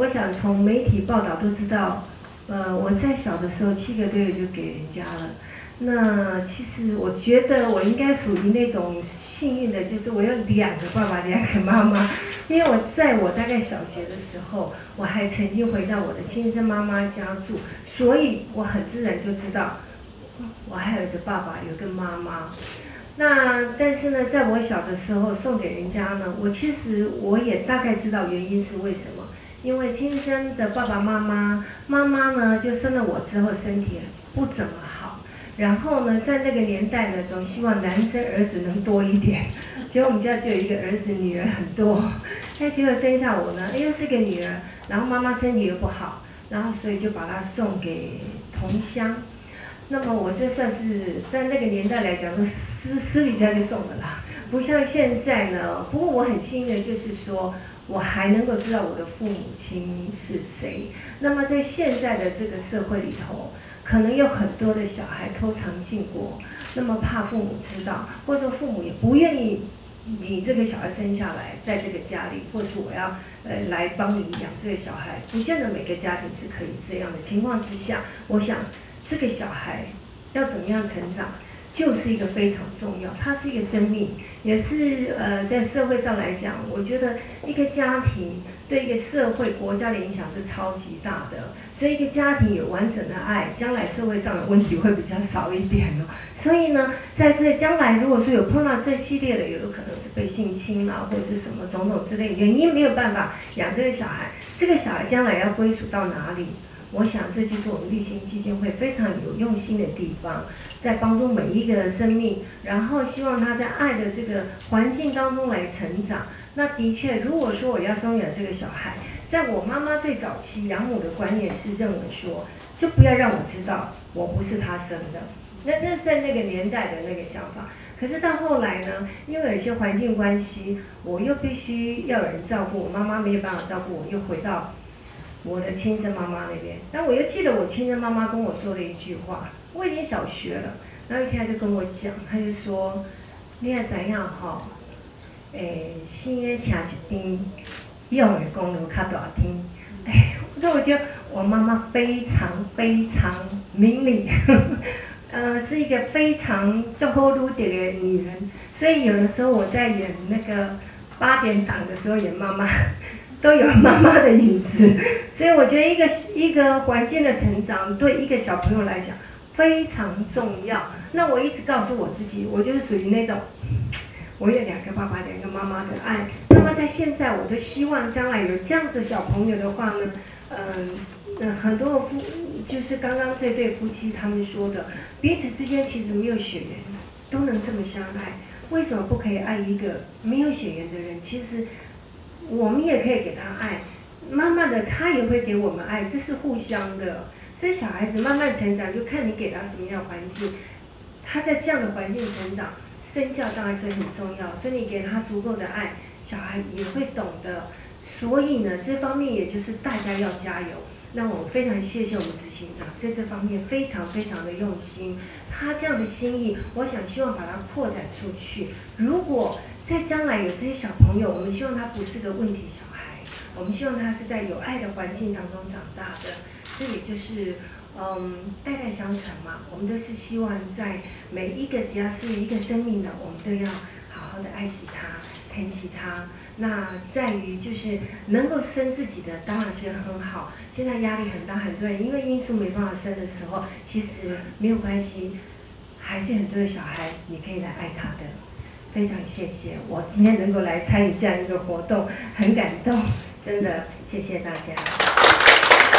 我想从媒体报道都知道，我在小的时候7个多月就给人家了。那其实我觉得我应该属于那种幸运的，就是我有2个爸爸2个妈妈。因为在我大概小学的时候，我还曾经回到我的亲生妈妈家住，所以我很自然就知道，我还有一个爸爸，有个妈妈。那但是呢，在我小的时候送给人家呢，其实我也大概知道原因是为什么。因为亲生的爸爸妈妈，妈妈呢就生了我之后身体不怎么好，然后呢在那个年代呢总希望男生儿子能多一点，结果我们家就有一个儿子，女儿很多。那结果生下我呢，又是个女儿，然后妈妈身体又不好，然后所以就把她送给同乡。那么我这算是在那个年代来讲，都私底下就送的啦，不像现在呢。不过我很幸运的就是说，我还能够知道我的父母亲是谁。那么在现在的这个社会里头，可能有很多的小孩偷尝禁果，那么怕父母知道，或者说父母也不愿意你这个小孩生下来在这个家里，或者是我要来帮你养这个小孩，不见得每个家庭是可以这样的情况之下，我想这个小孩要怎么样成长，就是一个非常重要，它是一个生命，也是在社会上来讲，我觉得一个家庭对一个社会国家的影响是超级大的。所以一个家庭有完整的爱，将来社会上的问题会比较少一点哦。所以呢，在这将来如果说有碰到这系列的，有可能是被性侵啊，或者是什么种种之类的原因没有办法养这个小孩，这个小孩将来要归属到哪里？我想这就是我们立新基金会非常有用心的地方，在帮助每一个生命，然后希望他在爱的这个环境当中来成长。那的确，如果说我要收养这个小孩，在我妈妈最早期养母的观念是认为说，就不要让我知道我不是她生的。那在那个年代的那个想法。可是到后来呢，因为有一些环境关系，我又必须要有人照顾我妈妈，没有办法照顾我，又回到我的亲生妈妈那边。但我又记得我亲生妈妈跟我说的一句话，我已经小学了，然后一天他就跟我讲，他就说，你也怎样哈，生的听一边。用的功能较大听，所以我觉得我妈妈非常非常明理，是一个非常做好努力的女人。所以有的时候我在演那个8点档的时候演妈妈，都有妈妈的影子。所以我觉得一个环境的成长对一个小朋友来讲非常重要。那我一直告诉我自己，我就是属于那种。我有2个爸爸2个妈妈的爱，那么在现在我都希望将来有这样的小朋友的话呢，很多就是刚刚这对夫妻他们说的，彼此之间其实没有血缘，都能这么相爱，为什么不可以爱一个没有血缘的人？其实我们也可以给他爱，慢慢的他也会给我们爱，这是互相的。这小孩子慢慢成长，就看你给他什么样的环境，他在这样的环境成长。身教当然是很重要，所以你给他足够的爱，小孩也会懂得。所以呢，这方面也就是大家要加油。那我非常谢谢我们执行长在这方面非常非常的用心，他这样的心意，我想希望把它扩展出去。如果在将来有这些小朋友，我们希望他不是个问题小孩，我们希望他是在有爱的环境当中长大的。这也就是代代相传嘛，我们都是希望在每一个只要是一个生命的，我们都要好好的爱惜它、疼惜它。那在于就是能够生自己的，当然是很好。现在压力很大，很多人因为因素没办法生的时候，其实没有关系，还是很多的小孩你可以来爱他的。非常谢谢我今天能够来参与这样一个活动，很感动，真的谢谢大家。